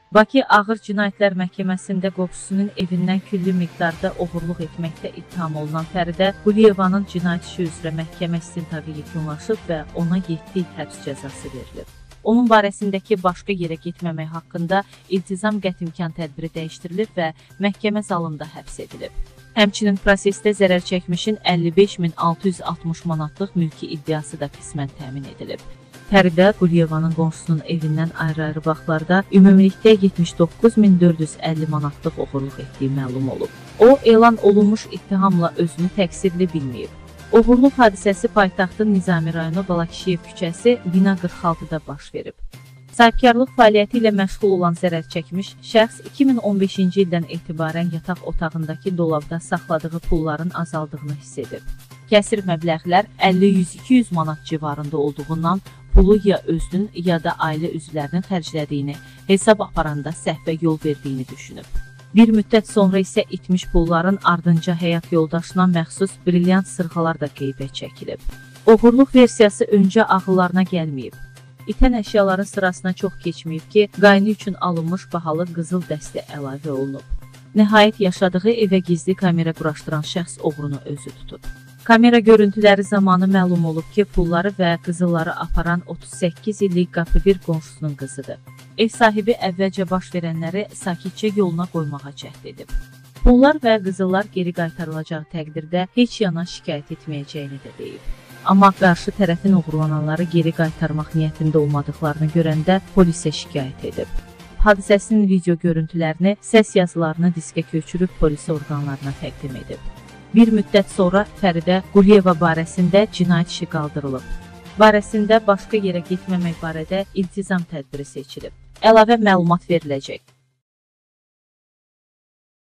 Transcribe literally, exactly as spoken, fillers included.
Bakı Ağır Cinayətlər Məhkəməsində qopçusunun evindən külli miqdarda oğurluq etməkdə ittiham olunan Fəridə Quliyevanın cinayət işi üzrə məhkəmə istintaqı yekunlaşıb və ona yeddi il həbs cəzası verilib. Onun barəsindəki başqa yerə getməmək haqqında iltizam qət imkan tədbiri dəyişdirilib və məhkəmə zalında həbs edilib. Həmçinin prosesdə zərər çəkmişin əlli beş min altı yüz altmış manatlıq mülki iddiası da qismən təmin edilib. Fəridə Quliyevanın qonşusunun evindən ayrı-ayrı vaxtlarda ümumilikdə yetmiş doqquz min dörd yüz əlli manatlıq oğurluq etdiyi məlum olub. O, elan olunmuş ittihamla özünü təqsirli bilməyib. Oğurluq hadisəsi paytaxtın Nizami rayonu Balakişiyev küçəsi bina qırx altıda baş verib. Sahibkarlıq fəaliyyəti ilə məşğul olan zərər çəkmiş şəxs iki min on beşinci ildən etibarən yataq otağındakı dolabda saxladığı pulların azaldığını hiss edib. Kəsir məbləğlər əlli yüz iki yüz manat civarında olduğundan pulu ya özünün ya da ailə üzvlərinin xərclədiyini, hesab aparanda səhvə yol verdiyini düşünüb. Bir müddət sonra isə itmiş pulların ardınca həyat yoldaşına məxsus brilyant sırğalar da qeybət çəkilib. Oğurluq versiyası öncə ağıllarına gəlməyib. İtən əşyaların sırasına çox keçməyib ki, qayını üçün alınmış bahalı qızıl dəsti əlavə olunub. Nəhayət yaşadığı evə gizli kamera quraşdıran şəxs oğrunu özü tutub. Kamera görüntüləri zamanı məlum olub ki, pulları və qızılları aparan otuz səkkiz illik qapı bir qonşusunun qızıdır. Ev sahibi əvvəlcə baş verənləri sakitcə yoluna qoymağa cəhd edib. Pullar və qızıllar geri qaytarılacağı təqdirdə heç yana şikayət etməyəcəyini də deyib. Amma qarşı tərəfin uğurlananları geri qaytarmaq niyyətində olmadıqlarını görəndə polisə şikayət edib. Hadisəsinin video görüntülərini, səs yazılarını diskə köçürüb polis orqanlarına təqdim edib. Bir müddət sonra Fəridə Quliyeva barəsində cinayət işi qaldırılıb. Barəsində başqa yerə getməmək barədə iltizam tədbiri seçilib. Əlavə məlumat veriləcək.